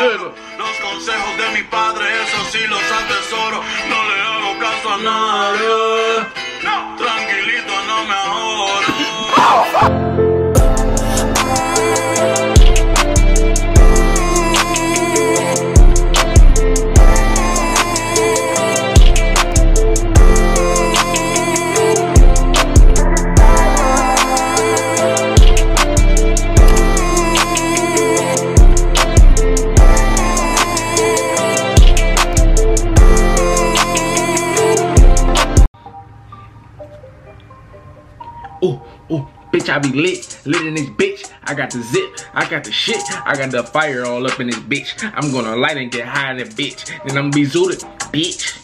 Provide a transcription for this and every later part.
diablo. Los consejos de mi padre, eso sí los atesoro. No le hago caso a nadie. No, tranquilito, no me ahorro. Bitch, I be lit in this bitch. I got the zip, I got the shit, I got the fire all up in this bitch. I'm gonna light and get high in that bitch. Then I'm gonna be zooted. Bitch.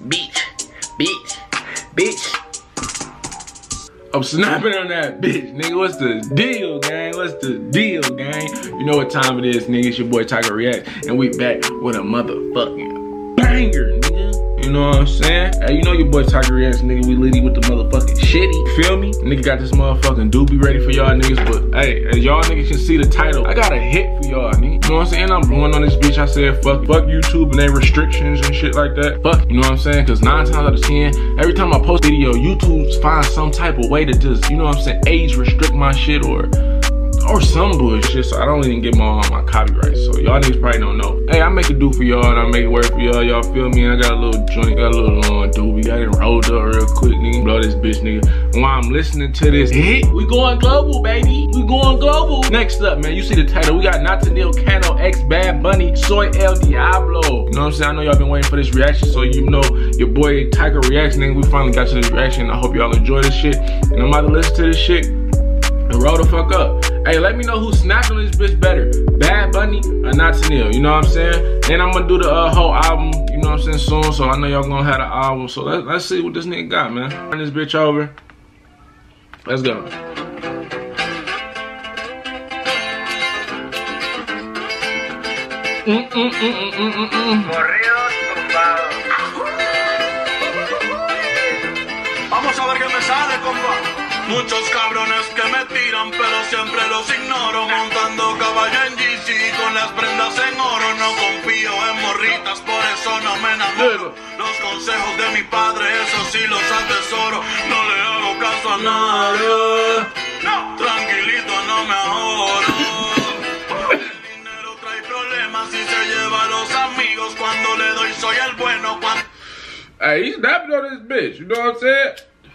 I'm snapping on that bitch, nigga. What's the deal, gang? What's the deal, gang? You know what time it is, nigga. It's your boy TycoReacts, and we back with a motherfucking banger, nigga. You know what I'm saying? Hey, you know your boy TycoReacts, nigga. We litty with the motherfucking shitty. Feel me? Nigga got this motherfucking doobie ready for y'all niggas. But hey, as y'all niggas can see the title, I got a hit for y'all, nigga. You know what I'm saying? I'm blowing on this bitch. I said fuck YouTube and their restrictions and shit like that. Fuck, you know what I'm saying? Cause 9 times out of 10, every time I post a video, YouTube finds some type of way to just, you know what I'm saying, age restrict my shit or some bullshit, so I don't even get my copyright. So y'all niggas probably don't know. Hey, I make it do for y'all and I make it work for y'all. Y'all feel me? I got a little joint, got a little doobie. I done rolled up real quick, nigga. Blow this bitch, nigga. While I'm listening to this hit, we going global, baby. We going global. Next up, man, you see the title. We got Natanael Cano x Bad Bunny, SOY El Diablo. You know what I'm saying? I know y'all been waiting for this reaction, so you know your boy TycoReacts, nigga. We finally got to this reaction. I hope y'all enjoy this shit. And I'm about to listen to this shit and roll the fuck up. Hey, let me know who snapped on this bitch better, Bad Bunny or Natanael, you know what I'm saying? And I'm gonna do the whole album, you know what I'm saying, soon, so I know y'all gonna have the album. So let's see what this nigga got, man. Turn this bitch over. Let's go. Vamos a ver qué me sale, compa. Muchos cabrones que me tiran, pero siempre los ignoro. Montando caballo en GC con las prendas en oro. No confío en morritas, por eso no me enamoro. Los consejos de mi padre, eso sí los atesoro. No le hago caso a nadie. No, tranquilito, no me ahorro. El dinero trae problemas y se lleva a los amigos. Cuando le doy soy el bueno. Hey, he's snapping on this bitch, you know what I'm saying?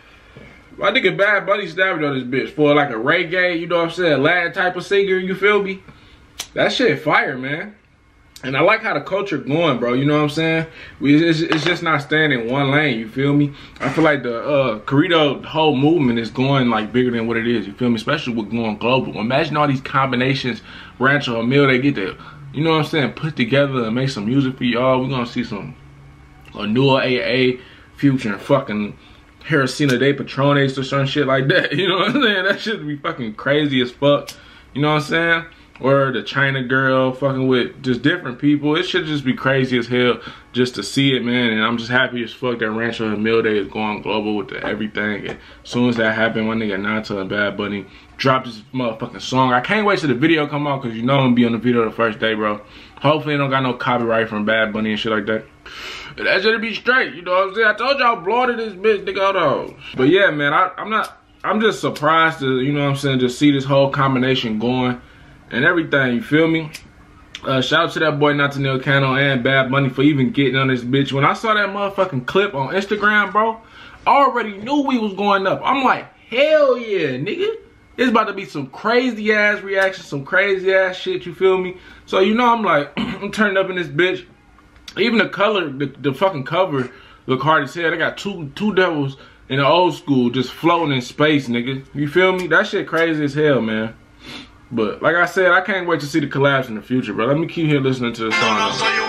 My nigga Bad Bunny snapping on this bitch for like a reggae, you know what I'm saying, Latin type of singer, you feel me? That shit fire, man. And I like how the culture going, bro, you know what I'm saying? It's just not staying in one lane, you feel me? I feel like the Corrido whole movement is going like bigger than what it is, you feel me? Especially with going global. Imagine all these combinations, Rancho or Mill, they get to, you know what I'm saying, put together and make some music for y'all. We're gonna see some Anua AA, Future, and fucking Heracina de Patrones or some shit like that. You know what I'm saying? That shit be fucking crazy as fuck. You know what I'm saying? Or the China girl fucking with just different people. It should just be crazy as hell just to see it, man. And I'm just happy as fuck that Rancho and Mill Day is going global with the everything. And as soon as that happened, my nigga Nata and Bad Bunny dropped this motherfucking song. I can't wait till the video come out because you know I'm gonna be on the video the first day, bro. Hopefully it don't got no copyright from Bad Bunny and shit like that. That should be straight, you know what I'm saying? I told y'all blow to this bitch, nigga, hold on. But yeah, man, I'm just surprised to, you know what I'm saying, just see this whole combination going and everything, you feel me? Shout out to that boy Natanael Cano and Bad Bunny for even getting on this bitch. When I saw that motherfucking clip on Instagram, bro, I already knew we was going up. I'm like, hell yeah, nigga. It's about to be some crazy ass reactions, some crazy ass shit, you feel me? So, you know, I'm like, I'm turning up in this bitch. Even the color, the fucking cover look hard as hell. They got two devils in the old school just floating in space, nigga. You feel me? That shit crazy as hell, man. But like I said, I can't wait to see the collabs in the future, bro. Let me keep here listening to the song.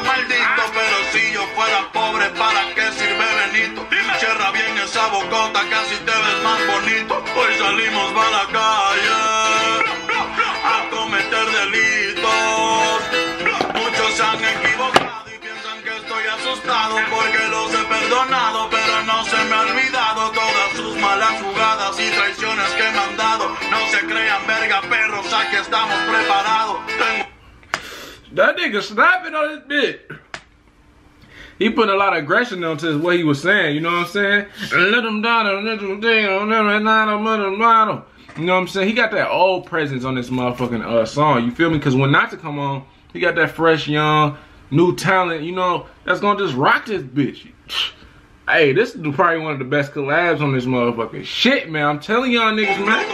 Porque los he perdonado, pero no se me ha olvidado todas sus malas jugadas y traiciones que me han dado. No se crean verga perros, aquí estamos preparados. That nigga snapping on this bitch. He put a lot of aggression onto what he was saying, you know what I'm saying? Let him down, let him down, you know what I'm saying? He got that old presence on this motherfucking song, you feel me? Because when Nata come on, he got that fresh, young, new talent, you know, that's gonna just rock this bitch. Hey, this is probably one of the best collabs on this motherfucking shit, man. I'm telling y'all niggas, man.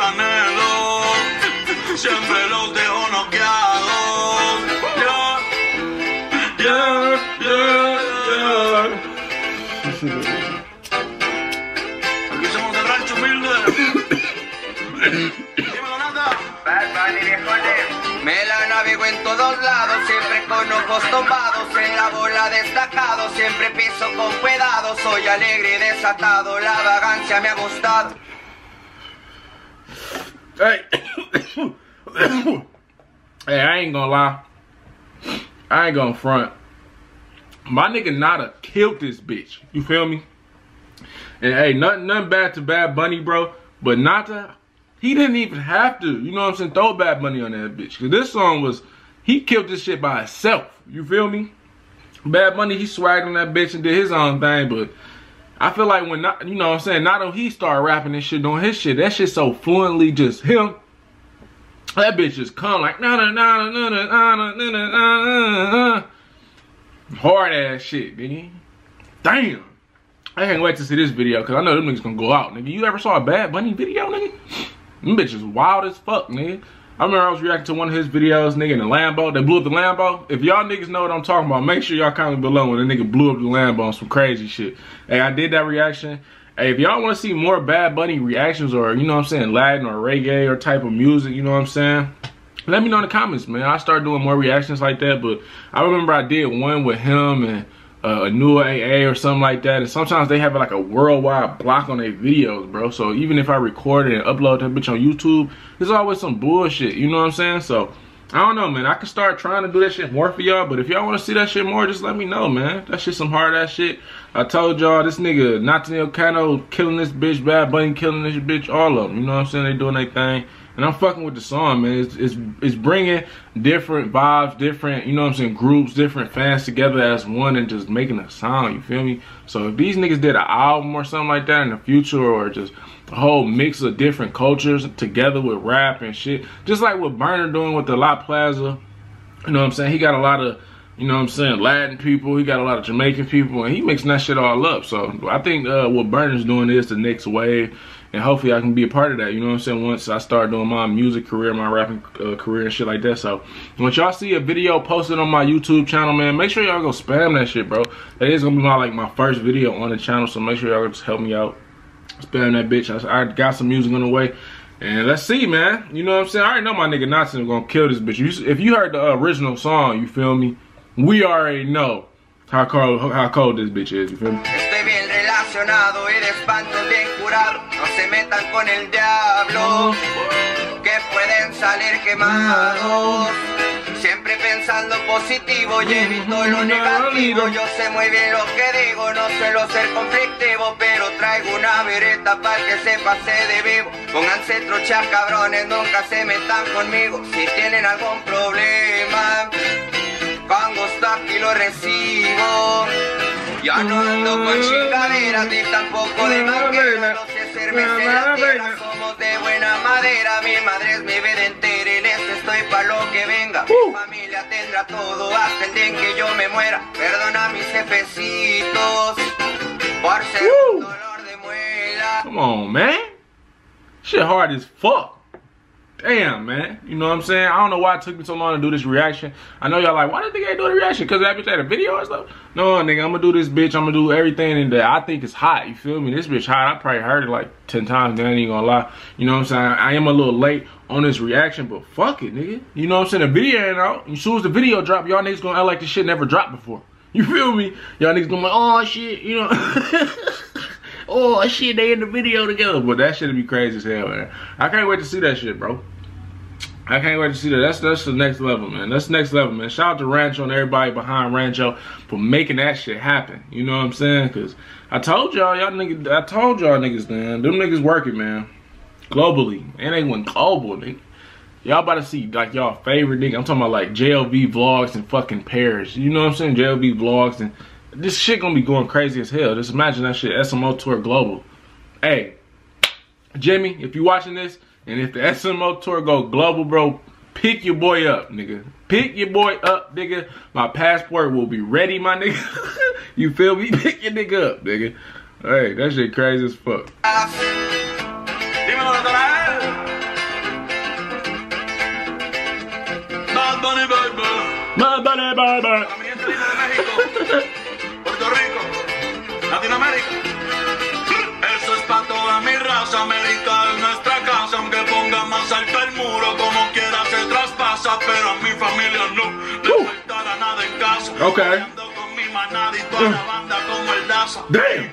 Me la navego en todos lados, siempre con ojos tomados, en la bola destacado, siempre piso con cuidado, soy alegre y desatado, la vagancia me ha gustado. Hey, hey, I ain't gonna lie, I ain't gonna front. My nigga Nata killed this bitch, you feel me? And hey, nothing bad to Bad Bunny, bro, but Nata, he didn't even have to, you know what I'm saying, throw Bad Bunny on that bitch. Cause this song was, he killed this shit by himself, you feel me? Bad Bunny, he swagged on that bitch and did his own thing, but I feel like when, you know what I'm saying, not when he started rapping and shit, doing his shit, that shit so fluently just him. That bitch just come like, hard ass shit, nigga. Damn. I can't wait to see this video, cause I know them niggas gonna go out, nigga. You ever saw a Bad Bunny video, nigga? Them bitches wild as fuck, nigga. I remember I was reacting to one of his videos, nigga, in the Lambo. They blew up the Lambo. If y'all niggas know what I'm talking about, make sure y'all comment below when the nigga blew up the Lambo on some crazy shit. Hey, I did that reaction. Hey, if y'all want to see more Bad Bunny reactions or, you know what I'm saying, Latin or reggae or type of music, you know what I'm saying, let me know in the comments, man. I start doing more reactions like that, but I remember I did one with him and a new AA or something like that, and sometimes they have like a worldwide block on their videos, bro. So even if I record it and upload that bitch on YouTube, there's always some bullshit, you know what I'm saying? So I don't know, man. I can start trying to do that shit more for y'all, but if y'all want to see that shit more, just let me know, man. That shit some hard ass shit. I told y'all, this nigga Natanael Cano killing this bitch, Bad Bunny killing this bitch, all of them, you know what I'm saying? They doing their thing. And I'm fucking with the song, man. It's bringing different vibes, different, you know what I'm saying, groups, different fans together as one and just making a song, you feel me? So if these niggas did an album or something like that in the future, or just a whole mix of different cultures together with rap and shit, just like what Burner doing with the La Plaza, you know what I'm saying? He got a lot of, you know what I'm saying, Latin people, he got a lot of Jamaican people, and he mixing that shit all up. So I think what Burner's doing is the next wave. And hopefully I can be a part of that, you know what I'm saying, once I start doing my music career, my rapping career and shit like that. So once y'all see a video posted on my YouTube channel, man, make sure y'all go spam that shit, bro. That is gonna be my first video on the channel, so make sure y'all just help me out. Spam that bitch. I got some music on the way. And let's see, man. You know what I'm saying? I already know my nigga Natsu gonna kill this bitch. If you heard the original song, you feel me? We already know how cold this bitch is, you feel me? Relacionado y de espanto bien curado, no se metan con el diablo, que pueden salir quemados, siempre pensando positivo y evito lo negativo, yo sé muy bien lo que digo, no suelo ser conflictivo, pero traigo una vereta para que se pase de vivo, pónganse truchas cabrones, nunca se metan conmigo, si tienen algún problema, con gusto aquí lo recibo. Ya no ando con chingaderas ni tampoco de manguera, no sé hacerme en la tierra, somos de buena madera, mi madre es mi vida entera, en esto estoy pa' lo que venga, mi familia tendrá todo hasta el día en que yo me muera, perdona mis jefecitos por ser un dolor de muela. Come on, man. Shit hard as fuck. Damn, man. You know what I'm saying? I don't know why it took me so long to do this reaction. I know y'all like, why did the nigga do the reaction? Because that bitch had a video or stuff? No, nigga, I'm going to do this bitch. I'm going to do everything in there. I think it's hot. You feel me? This bitch hot. I probably heard it like 10 times. I ain't even going to lie. You know what I'm saying? I am a little late on this reaction, but fuck it, nigga. You know what I'm saying? The video ain't out. As soon as the video drop, y'all niggas going to act like this shit never dropped before. You feel me? Y'all niggas going to be like, oh, shit, you know. Oh, shit, they in the video together. But that shit'll be crazy as hell, man. I can't wait to see that shit, bro. I can't wait to see that. That's the next level, man. That's the next level, man. Shout out to Rancho and everybody behind Rancho for making that shit happen. You know what I'm saying? Because I told y'all niggas, man. Them niggas working, man. Globally. And they went global, nigga. y'all about to see like y'all favorite nigga. I'm talking about like JLV vlogs and fucking Paris. You know what I'm saying? JLV vlogs, and this shit gonna be going crazy as hell. Just imagine that shit, SMO Tour Global. Hey, Jimmy, if you watching this, and if the SMO Tour go global, bro, pick your boy up, nigga. Pick your boy up, nigga. My passport will be ready, my nigga. You feel me? Pick your nigga up, nigga. Hey, that shit crazy as fuck. Dímelo, Natanael. Bad Bunny, baby. Bad Bunny, baby. Para mi gente linda de México, Puerto Rico, Latinoamérica. Eso es para toda mi raza. América es nuestra casa. Aunque ponga más alto el muro, como quiera se traspasa. Pero a mi familia no le faltará nada en casa. Okay. Damn.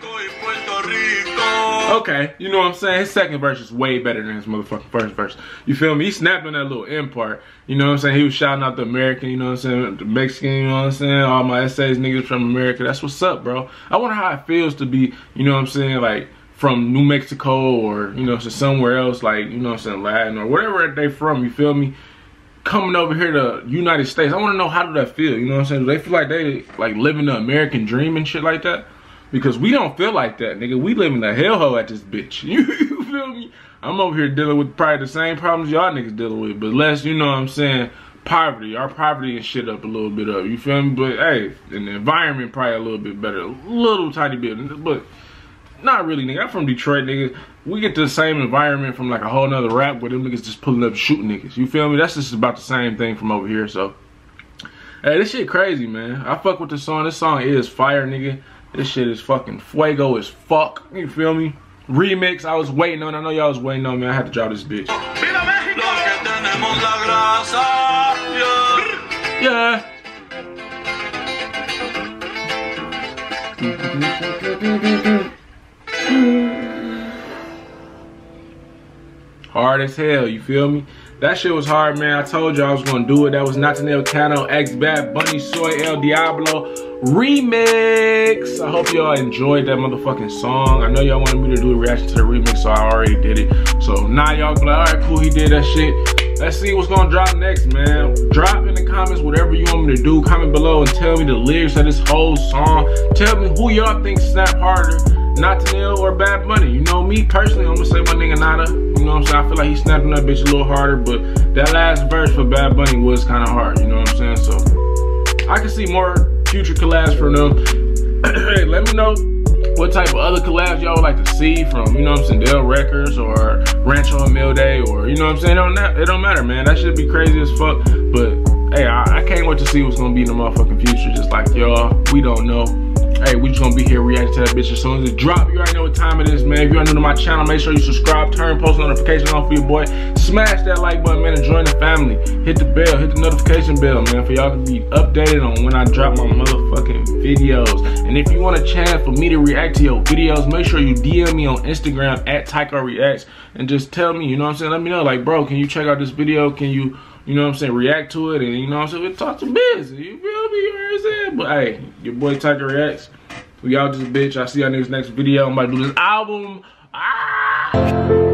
Okay, you know what I'm saying? His second verse is way better than his motherfucking first verse. You feel me? He snapped on that little M part. You know what I'm saying? He was shouting out the American, you know what I'm saying? The Mexican, you know what I'm saying? All my essays niggas from America. That's what's up, bro. I wonder how it feels to be, you know what I'm saying, like from New Mexico or, you know, somewhere else, like, you know what I'm saying, Latin or wherever they from, you feel me? Coming over here to United States, I want to know, how do that feel? You know what I'm saying? Do they feel like they like living the American dream and shit like that? Because we don't feel like that, nigga. We live in the hellhole at this bitch. You feel me? I'm over here dealing with probably the same problems y'all niggas dealing with, but less, you know what I'm saying, poverty. Our poverty and shit up a little bit up. You feel me? But hey, and the environment probably a little bit better, a little tiny bit, but not really, nigga. I'm from Detroit, nigga. We get the same environment from like a whole nother rap where them niggas just pulling up shooting niggas. You feel me? That's just about the same thing from over here. So, hey, this shit crazy, man. I fuck with this song. This song is fire, nigga. This shit is fucking fuego as fuck. You feel me? Remix, I was waiting on. I know y'all was waiting on, man. I had to drop this bitch. Yeah. Hard as hell, you feel me? That shit was hard, man. I told y'all I was gonna do it. That was Natanael Cano, X Bad Bunny, Soy El Diablo remix. I hope y'all enjoyed that motherfucking song. I know y'all wanted me to do a reaction to the remix, so I already did it. So now y'all be like, alright, cool, he did that shit. Let's see what's gonna drop next, man. Drop in the comments whatever you want me to do. Comment below and tell me the lyrics of this whole song. Tell me who y'all think snap harder, Natanael or Bad Bunny. You know me personally, I'm gonna say my nigga Nata. You know what I'm saying? I feel like he snapped on that bitch a little harder, but that last verse for Bad Bunny was kind of hard. You know what I'm saying? So I can see more future collabs from them. Hey, let me know what type of other collabs y'all would like to see from, you know what I'm saying, Dell Records or Rancho and Mill Day, or, you know what I'm saying, it don't matter, man. That should be crazy as fuck. But hey, I can't wait to see what's gonna be in the motherfucking future. Just like y'all, we don't know. Hey, we just gonna be here reacting to that bitch as soon as it drop. You already know what time it is, man. If you're new to my channel, make sure you subscribe, turn post notifications on for your boy. Smash that like button, man, and join the family. Hit the bell, hit the notification bell, man, for y'all to be updated on when I drop my motherfucking videos. And if you want a chance for me to react to your videos, make sure you DM me on Instagram at TycoReacts and just tell me, you know what I'm saying, let me know, like, bro, can you check out this video? Can you know what I'm saying, react to it? And you know what I'm saying, we'll talk to biz. You feel me? You know what I'm saying? But hey, your boy TycoReacts. We out this bitch. I'll see y'all niggas next video. I'm about to do this album.